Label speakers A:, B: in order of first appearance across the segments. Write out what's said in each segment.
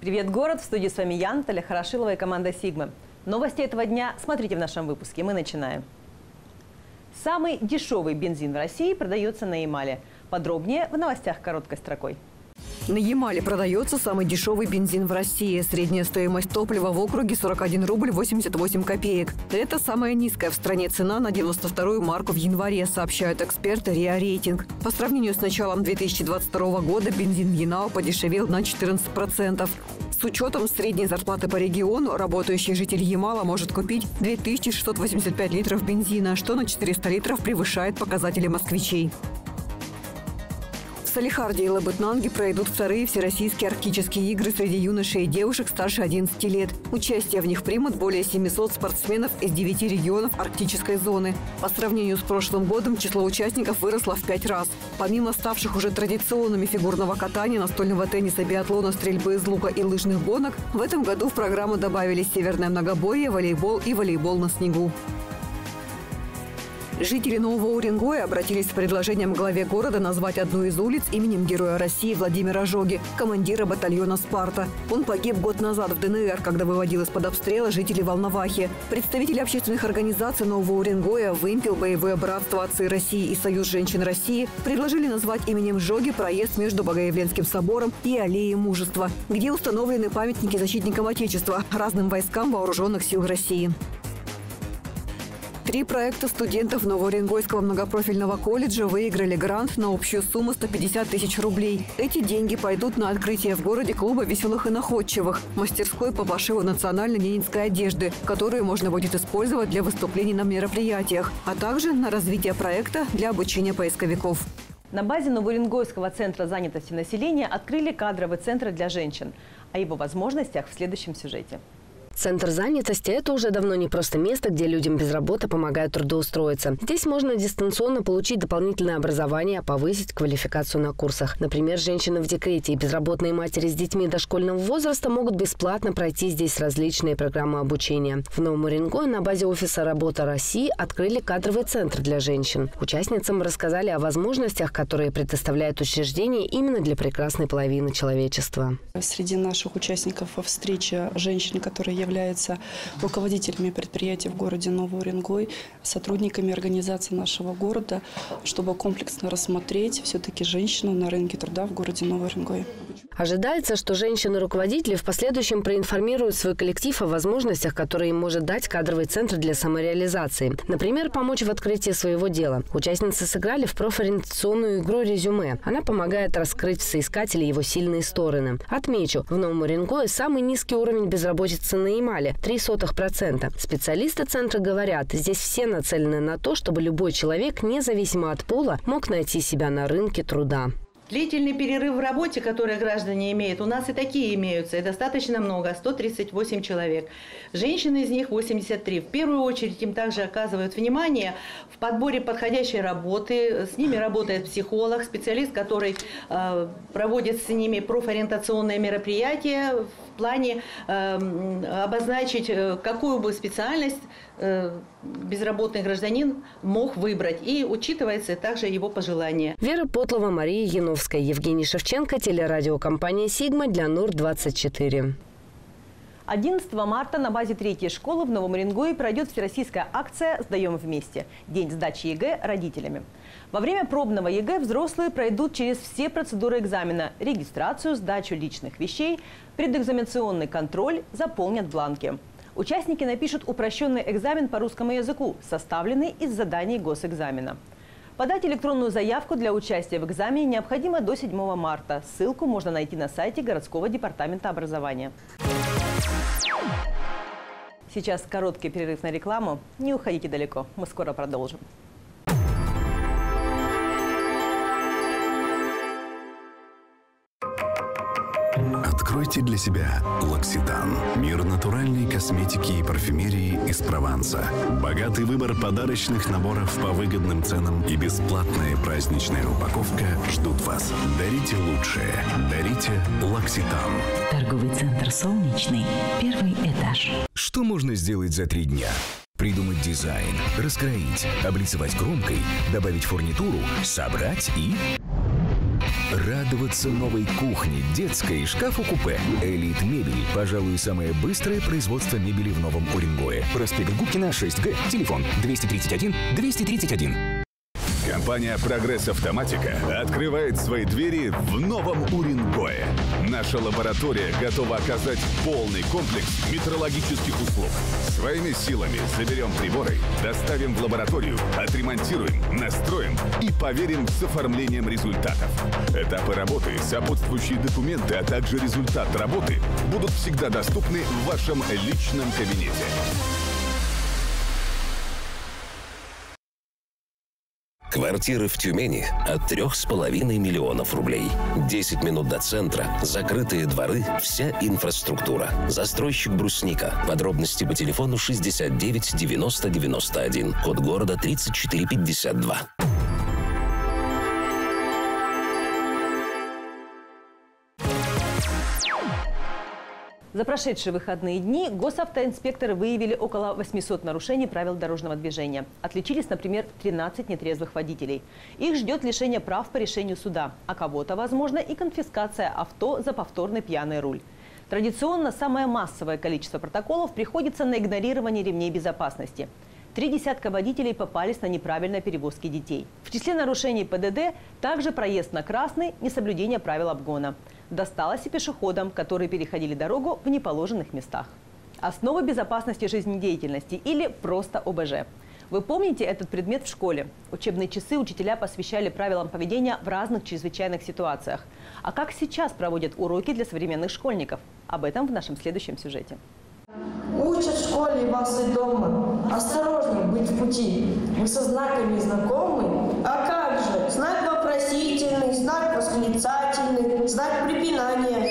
A: Привет, город! В студии с вами Ян, Таля Хорошилова и команда Сигмы. Новости этого дня смотрите в нашем выпуске. Мы начинаем. Самый дешевый бензин в России продается на Ямале. Подробнее в новостях короткой строкой.
B: На Ямале продается самый дешевый бензин в России. Средняя стоимость топлива в округе 41 рубль 88 копеек. Это самая низкая в стране цена на 92-ю марку в январе, сообщают эксперты РИА Рейтинг. По сравнению с началом 2022 года бензин в Янао подешевел на 14%. С учетом средней зарплаты по региону, работающий житель Ямала может купить 2685 литров бензина, что на 400 литров превышает показатели москвичей. В Салехарде и Лабытнанге пройдут вторые всероссийские арктические игры среди юношей и девушек старше 11 лет. Участие в них примут более 700 спортсменов из 9 регионов арктической зоны. По сравнению с прошлым годом число участников выросло в 5 раз. Помимо ставших уже традиционными фигурного катания, настольного тенниса, биатлона, стрельбы из лука и лыжных гонок, в этом году в программу добавились северное многобойе, волейбол и волейбол на снегу. Жители Нового Уренгоя обратились с предложением к главе города назвать одну из улиц именем Героя России Владимира Жоги, командира батальона «Спарта». Он погиб год назад в ДНР, когда выводил из-под обстрела жителей Волновахи. Представители общественных организаций Нового Уренгоя, «Вымпел», «Боевое братство», «Отцы России» и «Союз женщин России» предложили назвать именем Жоги проезд между Богоявленским собором и Аллеей Мужества, где установлены памятники защитникам Отечества, разным войскам вооруженных сил России. 3 проекта студентов Новоуренгойского многопрофильного колледжа выиграли грант на общую сумму 150 тысяч рублей. Эти деньги пойдут на открытие в городе клуба «Веселых и находчивых», мастерской по пошиву национальной ленинской одежды, которую можно будет использовать для выступлений на мероприятиях, а также на развитие проекта для обучения поисковиков.
A: На базе Новоуренгойского центра занятости населения открыли кадровый центр для женщин. О его возможностях в следующем сюжете.
C: Центр занятости – это уже давно не просто место, где людям без работы помогают трудоустроиться. Здесь можно дистанционно получить дополнительное образование, повысить квалификацию на курсах. Например, женщины в декрете и безработные матери с детьми дошкольного возраста могут бесплатно пройти здесь различные программы обучения. В Новом Уренгое на базе офиса «Работа России» открыли кадровый центр для женщин. Участницам рассказали о возможностях, которые предоставляет учреждение именно для прекрасной половины человечества.
D: Среди наших участников встреча женщин, которые являются руководителями предприятий в городе Новый Уренгой, сотрудниками организации нашего города, чтобы комплексно рассмотреть все-таки женщину на рынке труда в городе Новый Уренгой.
C: Ожидается, что женщины-руководители в последующем проинформируют свой коллектив о возможностях, которые им может дать кадровый центр для самореализации. Например, помочь в открытии своего дела. Участницы сыграли в профориентационную игру «Резюме». Она помогает раскрыть в соискателе его сильные стороны. Отмечу, в Новом Уренгое самый низкий уровень безработицы на Ямале – 0,03%. Специалисты центра говорят, здесь все нацелены на то, чтобы любой человек, независимо от пола, мог найти себя на рынке труда.
E: Длительный перерыв в работе, который граждане имеют, у нас и такие имеются, и достаточно много, 138 человек. Женщины из них 83. В первую очередь им также оказывают внимание в подборе подходящей работы. С ними работает психолог, специалист, который проводит с ними профориентационные мероприятия в плане обозначить, какую бы специальность безработный гражданин мог выбрать. И учитывается также его пожелания.
C: Вера Потлова, Мария Яновская, Евгений Шевченко, телерадиокомпания «Сигма» для НУР-24.
A: 11 марта на базе 3-й школы в Новом Уренгое пройдет всероссийская акция «Сдаем вместе» – день сдачи ЕГЭ родителями. Во время пробного ЕГЭ взрослые пройдут через все процедуры экзамена – регистрацию, сдачу личных вещей, предэкзаменационный контроль, заполнят бланки. Участники напишут упрощенный экзамен по русскому языку, составленный из заданий госэкзамена. Подать электронную заявку для участия в экзамене необходимо до 7 марта. Ссылку можно найти на сайте городского департамента образования. Сейчас короткий перерыв на рекламу. Не уходите далеко, мы скоро продолжим.
F: Откройте для себя L'Occitane. Мир натуральной косметики и парфюмерии из Прованса. Богатый выбор подарочных наборов по выгодным ценам и бесплатная праздничная упаковка ждут вас. Дарите лучшее. Дарите L'Occitane.
G: Торговый центр «Солнечный», 1-й этаж.
H: Что можно сделать за 3 дня? Придумать дизайн, раскроить, облицевать кромкой, добавить фурнитуру, собрать и... Радоваться новой кухне, детской и шкафу-купе. «Элит Мебель». Пожалуй, самое быстрое производство мебели в Новом Уренгое. Проспект Губкина, 6Г. Телефон 231 231.
F: Компания «Прогресс Автоматика» открывает свои двери в Новом Уренгое. Наша лаборатория готова оказать полный комплекс метрологических услуг. Своими силами заберем приборы, доставим в лабораторию, отремонтируем, настроим и поверим с оформлением результатов. Этапы работы, сопутствующие документы, а также результат работы будут всегда доступны в вашем личном кабинете.
I: Квартиры в Тюмени от 3,5 миллионов рублей. 10 минут до центра, закрытые дворы, вся инфраструктура. Застройщик «Брусника». Подробности по телефону 69 90 91. Код города 3452.
A: За прошедшие выходные дни госавтоинспекторы выявили около 800 нарушений правил дорожного движения. Отличились, например, 13 нетрезвых водителей. Их ждет лишение прав по решению суда, а кого-то, возможно, и конфискация авто за повторный пьяный руль. Традиционно самое массовое количество протоколов приходится на игнорирование ремней безопасности. 3 десятка водителей попались на неправильной перевозке детей. В числе нарушений ПДД также проезд на красный, несоблюдение правил обгона. Досталось и пешеходам, которые переходили дорогу в неположенных местах. Основы безопасности жизнедеятельности или просто ОБЖ. Вы помните этот предмет в школе? Учебные часы учителя посвящали правилам поведения в разных чрезвычайных ситуациях. А как сейчас проводят уроки для современных школьников? Об этом в нашем следующем сюжете.
J: Учат в школе вас и дома. Осторожно быть в пути. Вы со знаками знакомы? А как же? Знак вопросительный, знак восклицательный, знак препинания.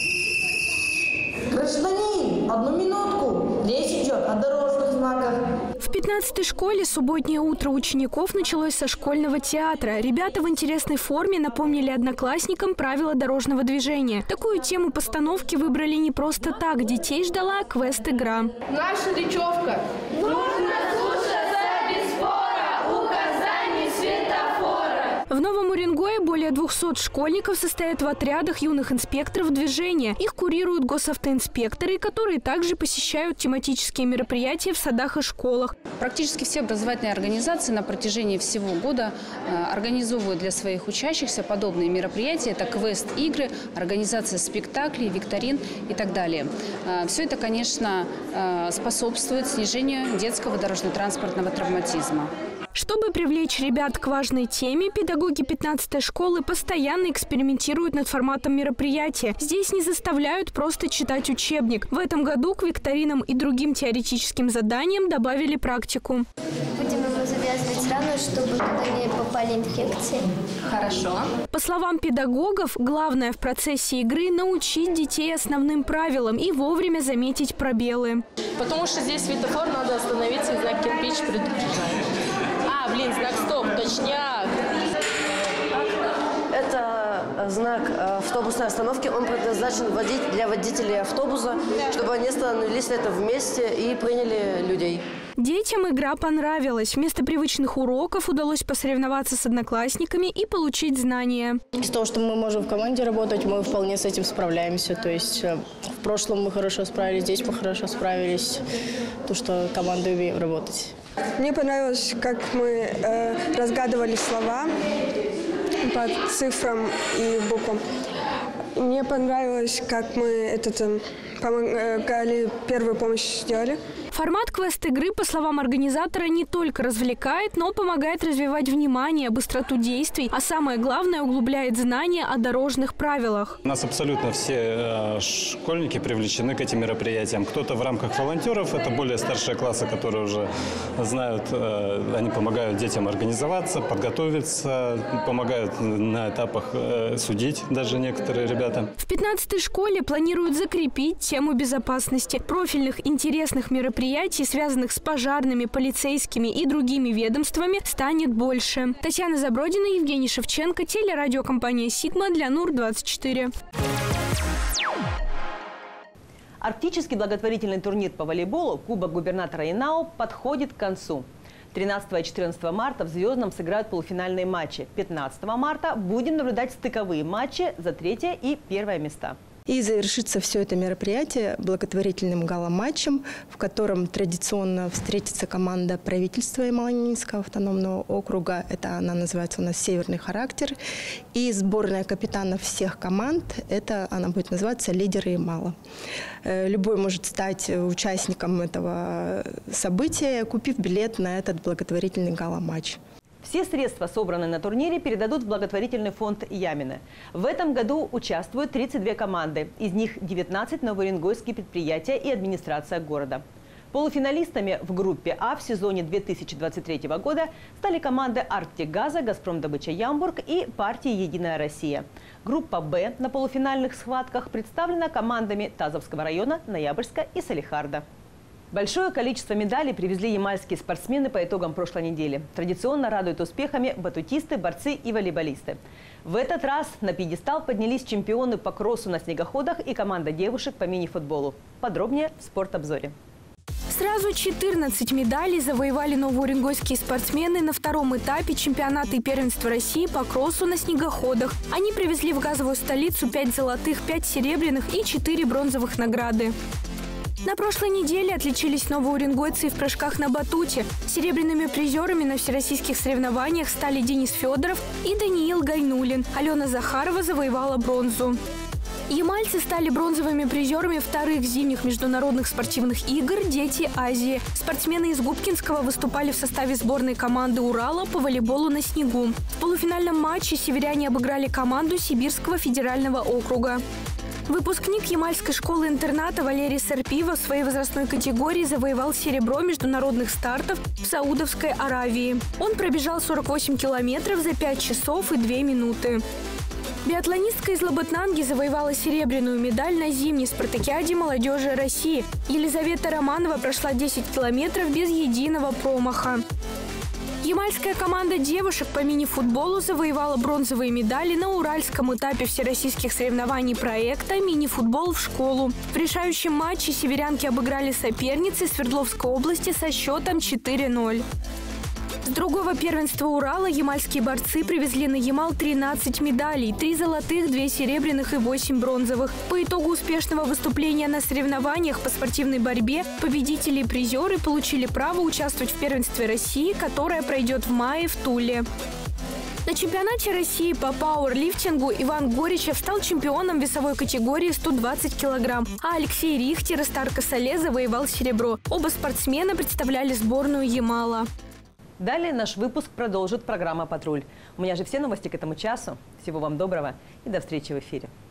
J: Гражданин, одну минутку. Речь идет о дорожных знаках.
K: В 15-й школе субботнее утро учеников началось со школьного театра. Ребята в интересной форме напомнили одноклассникам правила дорожного движения. Такую тему постановки выбрали не просто так. Детей ждала квест-игра.
L: Наша речевка. Нужно слушаться без спора указаний светофора.
K: В Новом Уренгое более 200 школьников состоят в отрядах юных инспекторов движения. Их курируют госавтоинспекторы, которые также посещают тематические мероприятия в садах и школах.
M: Практически все образовательные организации на протяжении всего года организовывают для своих учащихся подобные мероприятия. Это квест-игры, организация спектаклей, викторин и так далее. Все это, конечно, способствует снижению детского дорожно-транспортного травматизма.
K: Чтобы привлечь ребят к важной теме, педагоги 15-й школы постоянно экспериментируют над форматом мероприятия. Здесь не заставляют просто читать учебник. В этом году к викторинам и другим теоретическим заданиям добавили практику.
N: Будем ему завязывать рану, чтобы туда не попали инфекции.
K: Хорошо. По словам педагогов, главное в процессе игры – научить детей основным правилам и вовремя заметить пробелы.
L: Потому что здесь светофор, надо остановиться, и знак кирпич предупреждает. Знак стоп, точняк.
J: Это знак автобусной остановки. Он предназначен для водителей автобуса, чтобы они остановились это вместе и приняли людей.
K: Детям игра понравилась. Вместо привычных уроков удалось посоревноваться с одноклассниками и получить знания.
O: Из-за того, что мы можем в команде работать, мы вполне с этим справляемся. То есть в прошлом мы хорошо справились, здесь мы хорошо справились. То, что командой умеем работать.
P: Мне понравилось, как мы разгадывали слова по цифрам и буквам. Мне понравилось, как мы помогали, первую помощь сделали.
K: Формат квест-игры, по словам организатора, не только развлекает, но помогает развивать внимание, быстроту действий, а самое главное – углубляет знания о дорожных правилах.
Q: У нас абсолютно все школьники привлечены к этим мероприятиям. Кто-то в рамках волонтеров, это более старшие классы, которые уже знают, они помогают детям организоваться, подготовиться, помогают на этапах судить даже некоторые ребята.
K: В 15-й школе планируют закрепить тему безопасности. Профильных интересных мероприятий, связанных с пожарными, полицейскими и другими ведомствами, станет больше. Татьяна Забродина, Евгений Шевченко, телерадиокомпания «Сигма» для НУР-24.
A: Арктический благотворительный турнир по волейболу «Кубок губернатора Инау» подходит к концу. 13 и 14 марта в «Звездном» сыграют полуфинальные матчи. 15 марта будем наблюдать стыковые матчи за 3 и 1 места.
R: И завершится все это мероприятие благотворительным гала-матчем, в котором традиционно встретится команда правительства Ямало-Ненецкого автономного округа. Это она называется у нас «Северный характер». И сборная капитанов всех команд, это она будет называться «Лидеры Ямала». Любой может стать участником этого события, купив билет на этот благотворительный гала-матч.
A: Все средства, собранные на турнире, передадут в благотворительный фонд Ямины. В этом году участвуют 32 команды. Из них 19 новоуренгойские предприятия и администрация города. Полуфиналистами в группе А в сезоне 2023 года стали команды «Арктикгаза», «Газпромдобыча Ямбург» и партии «Единая Россия». Группа Б на полуфинальных схватках представлена командами Тазовского района, Ноябрьска и Салихарда. Большое количество медалей привезли ямальские спортсмены по итогам прошлой недели. Традиционно радуют успехами батутисты, борцы и волейболисты. В этот раз на пьедестал поднялись чемпионы по кроссу на снегоходах и команда девушек по мини-футболу. Подробнее в спортобзоре.
K: Сразу 14 медалей завоевали новоуренгойские спортсмены на втором этапе чемпионата и первенства России по кроссу на снегоходах. Они привезли в газовую столицу 5 золотых, 5 серебряных и 4 бронзовых награды. На прошлой неделе отличились новоуренгойцы в прыжках на батуте. Серебряными призерами на всероссийских соревнованиях стали Денис Федоров и Даниил Гайнулин. Алена Захарова завоевала бронзу. Ямальцы стали бронзовыми призерами вторых зимних международных спортивных игр «Дети Азии». Спортсмены из Губкинского выступали в составе сборной команды Урала по волейболу на снегу. В полуфинальном матче северяне обыграли команду Сибирского федерального округа. Выпускник ямальской школы-интерната Валерий Сарпива в своей возрастной категории завоевал серебро международных стартов в Саудовской Аравии. Он пробежал 48 километров за 5 часов и 2 минуты. Биатлонистка из Лабытнанги завоевала серебряную медаль на зимней спартакиаде молодежи России. Елизавета Романова прошла 10 километров без единого промаха. Ямальская команда девушек по мини-футболу завоевала бронзовые медали на уральском этапе всероссийских соревнований проекта «Мини-футбол в школу». В решающем матче северянки обыграли соперницы Свердловской области со счетом 4-0. С другого первенства Урала ямальские борцы привезли на Ямал 13 медалей, 3 золотых, 2 серебряных и 8 бронзовых. По итогу успешного выступления на соревнованиях по спортивной борьбе победители и призеры получили право участвовать в первенстве России, которое пройдет в мае в Туле. На чемпионате России по пауэрлифтингу Иван Горичев стал чемпионом весовой категории 120 килограмм, а Алексей Рихтер и Старко Сале завоевал серебро. Оба спортсмена представляли сборную Ямала.
A: Далее наш выпуск продолжит программа «Патруль». У меня же все новости к этому часу. Всего вам доброго и до встречи в эфире.